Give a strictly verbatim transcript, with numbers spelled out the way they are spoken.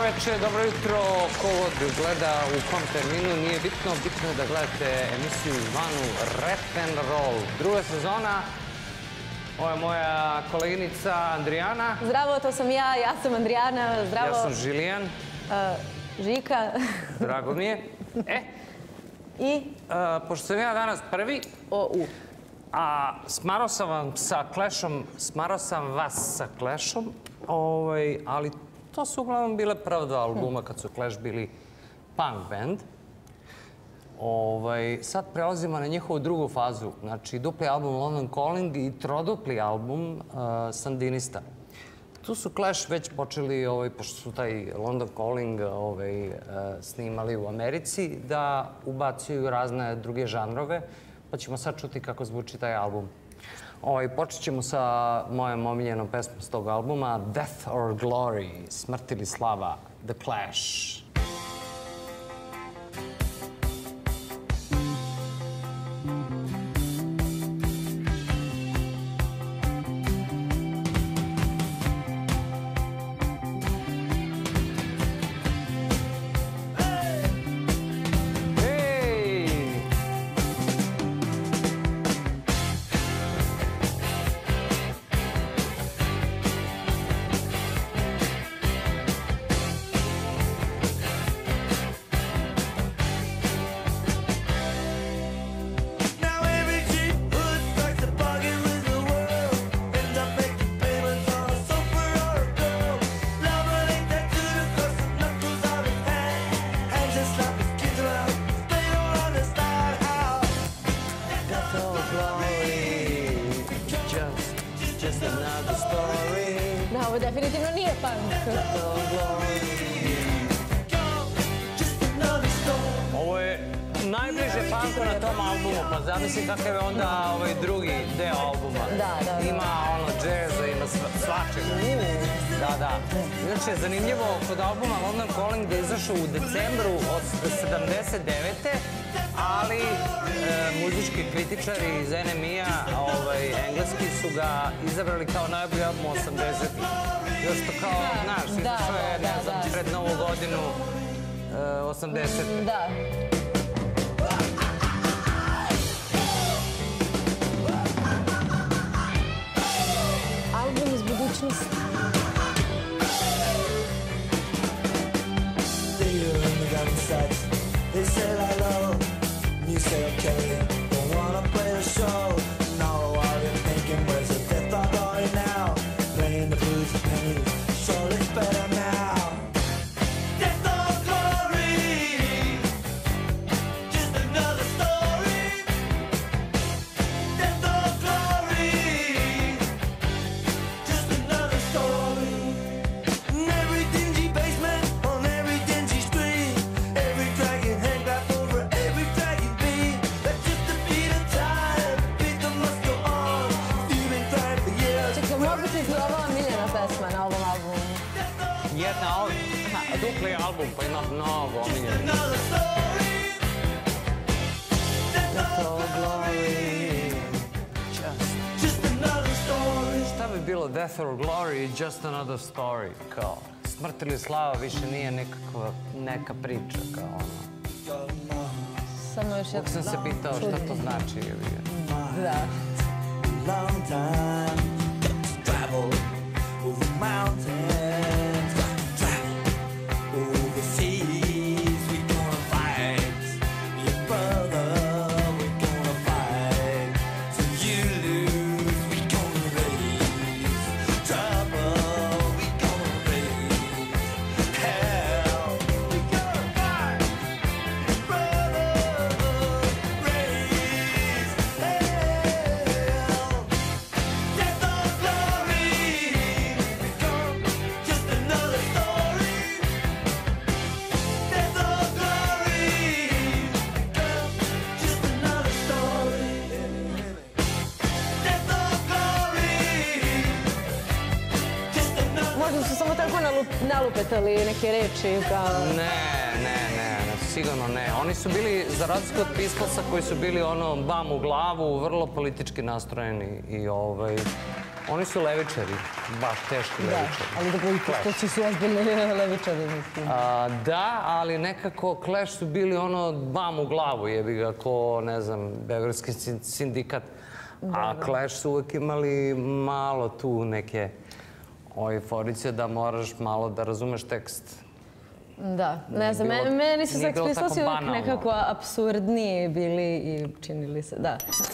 veče, dobro jutro. Ko god gleda u kom terminu, nije bitno. Bitno je da gledate emisiju zvanu Rap and Roll. Druga sezona. Ovo je moja koleginica Andrijana. Zdravo, to sam ja. Ja sam Andrijana. Zdravo. Ja sam Žilijan. Žika. Drago mi je. E, I? Pošto sam ja danas prvi, O, u. a smarao sam vam sa Clashom, smarao sam vas sa Clashom, ali to su uglavnom bile prva dva albuma kad su Clash bili punk band. Sad prelazimo na njihovu drugu fazu, znači dupli album London Calling i trodupli album Sandinista. Tu su Clash već počeli, pošto su taj London Calling snimali u Americi, da ubacuju razne druge žanrove, pa ćemo sad čuti kako zvuči taj album. Počet ćemo sa mojom omiljenom pesmom s tog albuma, Death or Glory, Smrt ili slava, The Clash. Da, ovo definitivno nije punk. Ovo je najbliže punku na tom albumu, pa zamisli kakav je onda ovaj drugi deo albuma. Da, da, da. Ima ono džeza, ima svačega. Da, da. Inače, zanimljivo kod albuma London Calling da je izašao u decembru od sedamdeset devete ali muzički kritičari iz en em i-a engleski su ga izabrali kao najbolji album osamdesetih. Još to kao, znaš, izašao je, ne znam, pred novu godinu osamdesete. Da. Album iz budućnosti. They said hello, and you said okay. Don't wanna play the show. Now all you're thinking was a death or glory now. Playing the blues and pennies, sure it's better now. Death or glory, just another story. Death or glory, just another story. In every dingy basement, on every dingy street, every dragon head wrapped over every dragon beat. That's just the beat of time, the beat that must go on. Feeling fine for years. Čekaj, mogu ti ti ova omiljena pesma na ovom albumu? Jedna, dupli album, pa ima mnogo omiljenih. Another story. Death or Glory, just... Just another story. Šta bi bilo Death or Glory, just another story, kao smrt ili slava više nije nekakva, neka priča, kao ono. Samo još Uvijek sam se pitao šta to znači. Da. Long time to travel over mountains, travel over seas. We gonna fight your brother. We gonna fight till you lose. We gonna raise trouble. We gonna raise hell. We gonna fight your brother. Raise hell. Death or glory, become just another story. Death or glory, become just another story. Death or glory, just another. Možda su samo tako nalupetali neke reči kao... Ne, ne, ne, sigurno ne. Oni su bili, za razliku od Pistolsa koji su bili ono bam u glavu, vrlo politički nastrojeni i ovaj... Oni su levičari, baš teški Da, levičari. ali da budete, to će su ozbiljni levičari, mislim. A, da, ali nekako Clash su bili ono bam u glavu, jebi ga, ko, ne znam, Beogradski sin- sindikat. A Clash su uvek imali malo tu neke euforice da moraš malo da razumeš tekst. Da, ne znam, bilo- meni- meni su nije Sex bilo Pistols tako uvijek banalno. nekako apsurdniji bili i činili se, da.